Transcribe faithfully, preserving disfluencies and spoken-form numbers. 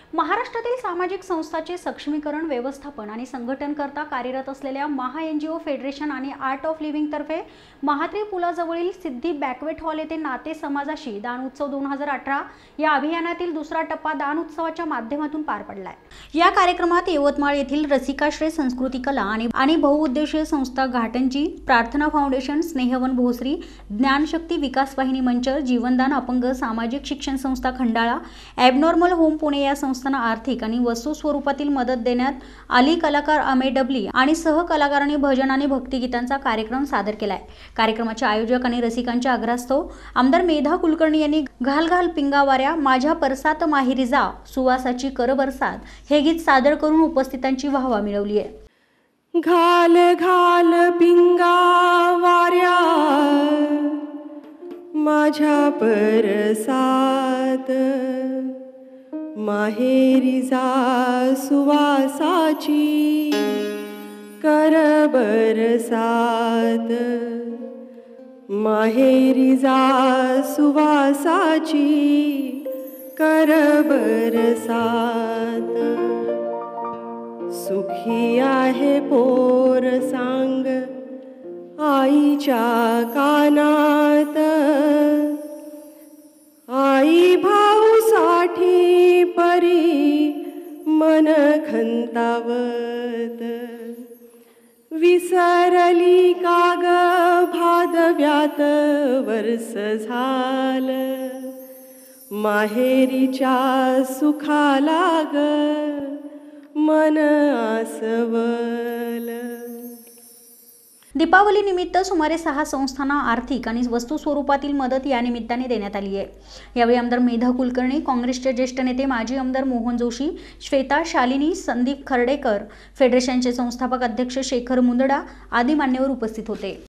महाराष्ट्रातील सामाजिक संस्थांचे सक्षमीकरण, व्यवस्थापन आणि संघटनकर्ता कार्यरत असलेल्या महा एनजीओ फेडरेशन आणि आर्ट ऑफ लिव्हिंग तर्फे महात्री पुलाजवळील सिद्धी बँक्वेट हॉल येथे नाते समाजाशी दान उत्सव दोन हजार अठरा या अभियानातील दुसरा टप्पा दान उत्सवाच्या माध्यमातून पार पडलाय। या कार्यक्रमात यवतमाळ येथील रसिकाश्रय संस्कृती कला आणि आणि बहुउद्देशीय संस्था घाटंजी, प्रार्थना फाउंडेशन, स्नेहवन भोसरी, ज्ञानशक्ती विकास वाहिनी मंच, जीवनदान अपंग सामाजिक शिक्षण संस्था खंडाळा, ॲबनॉर्मल होम पुणे या संस्थांना आर्थिक आणि वस्तू स्वरूपातील मदत देण्यात आली। कलाकार अमे डबली आणि सहकलाकारांनी भजन आणि भक्तिगीतांचा कार्यक्रम सादर केलाय। कार्यक्रमाचे आयोजक आणि रसिकांच्या आग्रहास्तव आमदार मेधा कुलकर्णी यांनी घाल घाल पिंगावाऱ्या माझ्या परसात माहेरी जा सुवासाची कर बरसात हे गीत सादर करून उपस्थितांची वाहवा मिळवली आहे। घाल घाल पिंगावाऱ्या माझ्या परसात माहेरी जा सुवासाची कर बरसात माहेरी जा सुवासाची कर बरसात। सुखी आहे पोर सांग आईच्या कानात, आई भाऊ साठी परी मन खंतावत, विसरली काग भादव्यात वर्ष झालं माहेरीच्या सुखाला ग मन आसवल। दीपावली निमित्त सुमारे सहा संस्थांना आर्थिक आणि वस्तू स्वरूपातील मदत या निमित्ताने देण्यात आली आहे। यावेळी आमदार मेधा कुलकर्णी, काँग्रेसचे ज्येष्ठ नेते माजी आमदार मोहन जोशी, श्वेता शालिनी, संदीप खर्डेकर, फेडरेशनचे संस्थापक अध्यक्ष शेखर मुंदडा आदी मान्यवर उपस्थित होते।